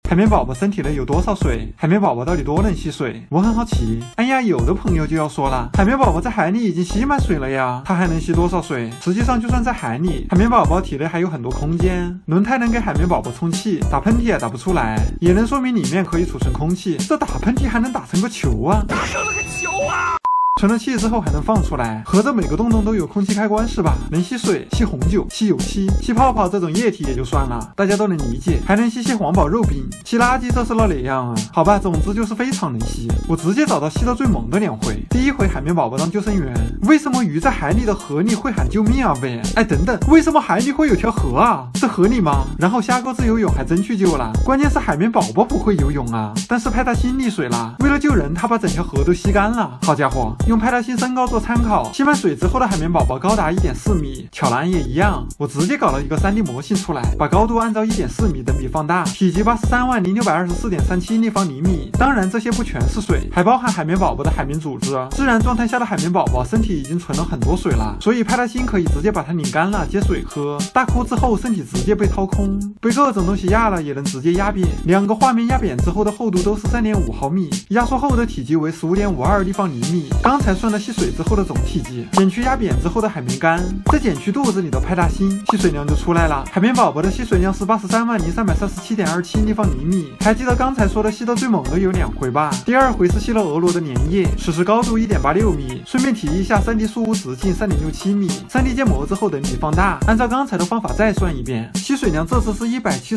海绵宝宝身体内有多少水？海绵宝宝到底多能吸水？我很好奇。哎呀，有的朋友就要说了，海绵宝宝在海里已经吸满水了呀，它还能吸多少水？实际上，就算在海里，海绵宝宝体内还有很多空间，轮胎能给海绵宝宝充气，打喷嚏也打不出来，也能说明里面可以储存空气。这打喷嚏还能打成个球啊！打成了个球啊！存了气之后还能放出来，合着每个洞洞都有空气开关是吧？能吸水、吸红酒、吸油漆、吸泡泡这种液体也就算了，大家都能理解，还能吸黄堡肉饼、吸垃圾，这是哪样啊？好吧，总之就是非常能吸。我直接找到吸得最猛的2回。第一回海绵宝宝当救生员，为什么鱼在海里的河里会喊救命啊？喂，哎等等，为什么海里会有条河啊？是合理吗？然后虾哥自由泳还真去救了，关键是海绵宝宝不会游泳啊，但是派大星溺水了，为了救人，他把整条河都吸干了。好家伙！用派大星身高做参考，吸满水之后的海绵宝宝高达 1.4 米，巧兰也一样。我直接搞了一个 3D 模型出来，把高度按照 1.4 米等比放大，体积830624.37立方厘米。当然这些不全是水，还包含海绵宝宝的海绵组织。自然状态下的海绵宝宝身体已经存了很多水了，所以派大星可以直接把它拧干了接水喝。大哭之后身体直接被掏空，被各种东西压了也能直接压扁。2个画面压扁之后的厚度都是 3.5 毫米，压缩后的体积为 15.52 立方厘米。刚才算了吸水之后的总体积，减去压扁之后的海绵干，再减去肚子里的派大星，吸水量就出来了。海绵宝宝的吸水量是 830337.27 立方厘米。还记得刚才说的吸得最猛的有2回吧？第2回是吸了俄罗的粘液，此时高度 1.86 米。顺便提一下 3D 树屋直径 3.67 米。3D 建模之后等比放大，按照刚才的方法再算一遍，吸水量这次是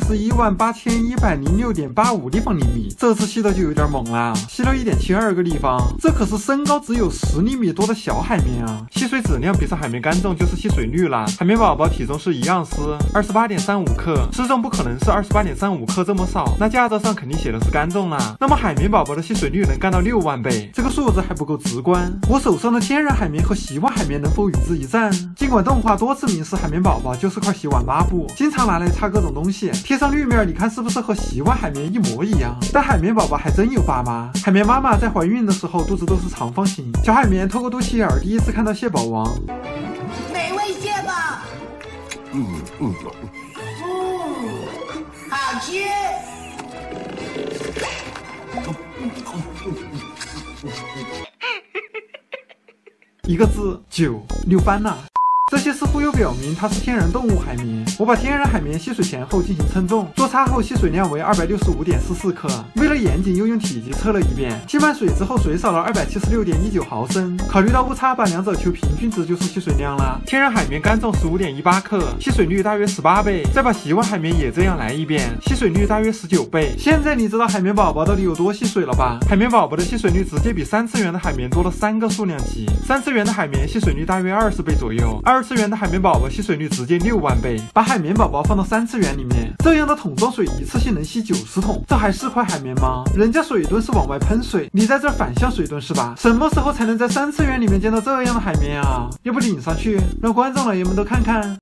1718106.85 立方厘米。这次吸的就有点猛了，吸了 1.72 个立方，这可是身高只有10厘米多的小海绵啊！吸水质量比上海绵干重就是吸水率了。海绵宝宝体重是1盎司 28.35 克，失重不可能是28.35克这么少，那驾照上肯定写的是干重啦。那么海绵宝宝的吸水率能干到6万倍，这个数字还不够直观。我手上的天然海绵和洗碗海绵能否与之一战？尽管动画多次明示海绵宝宝就是块洗碗抹布，经常拿来擦各种东西，贴上绿面你看是不是和洗碗海绵一模一样？但海绵宝宝还真有爸妈，海绵妈妈在怀孕的时候肚子都是长方形，小海绵透过肚脐眼第一次看到蟹堡王， 美味蟹堡，好吃。 一个字9，溜翻了。这些似乎又表明它是天然动物海绵。我把天然海绵吸水前后进行称重，做差后吸水量为 265.44 克。为了严谨又用体积测了一遍，吸满水之后水少了 276.19 毫升。考虑到误差，把2者求平均值就是吸水量了。天然海绵干重 15.18 克，吸水率大约18倍。再把洗碗海绵也这样来一遍，吸水率大约19倍。现在你知道海绵宝宝到底有多吸水了吧？海绵宝宝的吸水率直接比3次元的海绵多了3个数量级。3次元的海绵吸水率大约20倍左右，2次元的海绵宝宝吸水率直接6万倍。把海绵宝宝放到3次元里面，这样的桶装水一次性能吸90桶，这还是块海绵吗？人家水遁是往外喷水，你在这反向水遁是吧？什么时候才能在3次元里面见到这样的海绵啊？要不领上去，让观众老爷们都看看。